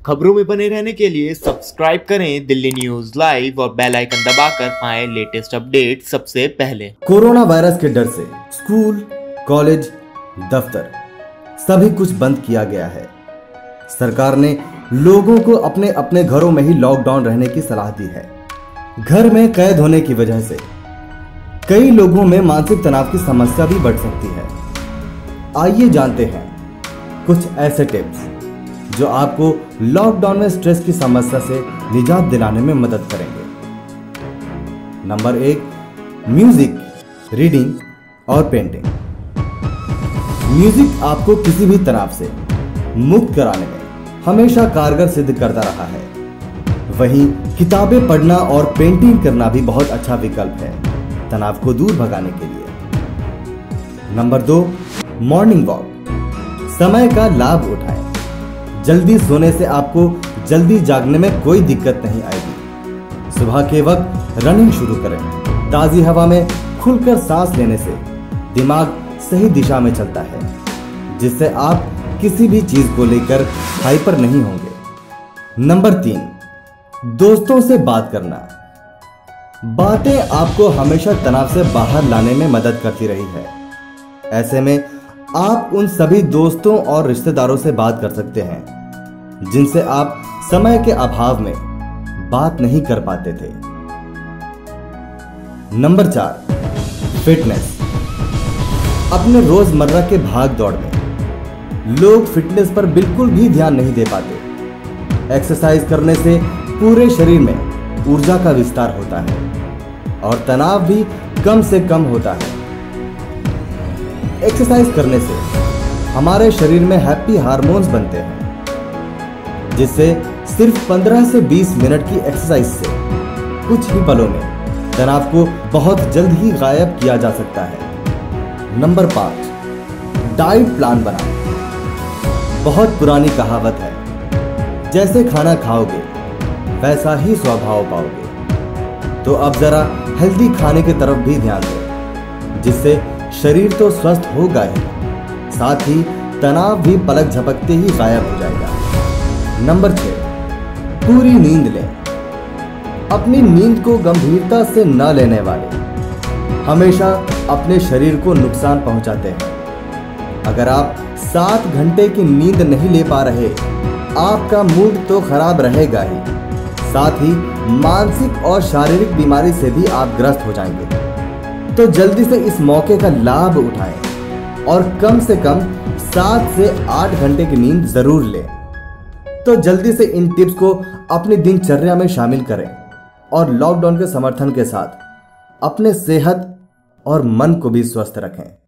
खबरों में बने रहने के लिए सब्सक्राइब करें दिल्ली न्यूज लाइव और बेल आइकन दबाकर पाएं लेटेस्ट अपडेट सबसे पहले। कोरोना वायरस के डर से स्कूल, कॉलेज, दफ्तर सभी कुछ बंद किया गया है। सरकार ने लोगों को अपने अपने घरों में ही लॉकडाउन रहने की सलाह दी है। घर में कैद होने की वजह से कई लोगों में मानसिक तनाव की समस्या भी बढ़ सकती है। आइए जानते हैं कुछ ऐसे टिप्स जो आपको लॉकडाउन में स्ट्रेस की समस्या से निजात दिलाने में मदद करेंगे। नंबर 1, म्यूजिक, रीडिंग और पेंटिंग। म्यूजिक आपको किसी भी तनाव से मुक्त कराने में हमेशा कारगर सिद्ध करता रहा है। वहीं किताबें पढ़ना और पेंटिंग करना भी बहुत अच्छा विकल्प है तनाव को दूर भगाने के लिए। Number 2, morning walk. समय का लाभ उठाएं। जल्दी सोने से आपको जल्दी जागने में कोई दिक्कत नहीं आएगी। सुबह के वक्त रनिंग शुरू करें। ताजी हवा में खुलकर सांस लेने से दिमाग सही दिशा में चलता है, जिससे आप किसी भी चीज को लेकर हाइपर नहीं होंगे। नंबर 3, दोस्तों से बात करना। बातें आपको हमेशा तनाव से बाहर लाने में मदद करती रही है। ऐसे में आप उन सभी दोस्तों और रिश्तेदारों से बात कर सकते हैं जिनसे आप समय के अभाव में बात नहीं कर पाते थे। Number 4, fitness. अपने रोजमर्रा के भाग दौड़ में लोग फिटनेस पर बिल्कुल भी ध्यान नहीं दे पाते। एक्सरसाइज करने से पूरे शरीर में ऊर्जा का विस्तार होता है और तनाव भी कम से कम होता है। एक्सरसाइज करने से हमारे शरीर में हैप्पी हार्मोन्स बनते हैं, जिससे सिर्फ 15 से 20 मिनट की एक्सरसाइज से कुछ ही पलों में तनाव को बहुत जल्द ही गायब किया जा सकता है। नंबर 5, डाइट प्लान बनाएं। बहुत पुरानी कहावत है, जैसे खाना खाओगे वैसा ही स्वभाव पाओगे। तो अब जरा हेल्दी खाने की तरफ भी ध्यान दें, जिससे शरीर तो स्वस्थ होगा ही, साथ ही तनाव भी पलक झपकते ही गायब हो जाएगा। नंबर 6, पूरी नींद लें। अपनी नींद को गंभीरता से न लेने वाले हमेशा अपने शरीर को नुकसान पहुंचाते हैं। अगर आप 7 घंटे की नींद नहीं ले पा रहे, आपका मूड तो खराब रहेगा ही, साथ ही मानसिक और शारीरिक बीमारी से भी आप ग्रस्त हो जाएंगे। तो जल्दी से इस मौके का लाभ उठाएं और कम से कम 7 से 8 घंटे की नींद जरूर लें। तो जल्दी से इन टिप्स को अपनी दिनचर्या में शामिल करें और लॉकडाउन के समर्थन के साथ अपने सेहत और मन को भी स्वस्थ रखें।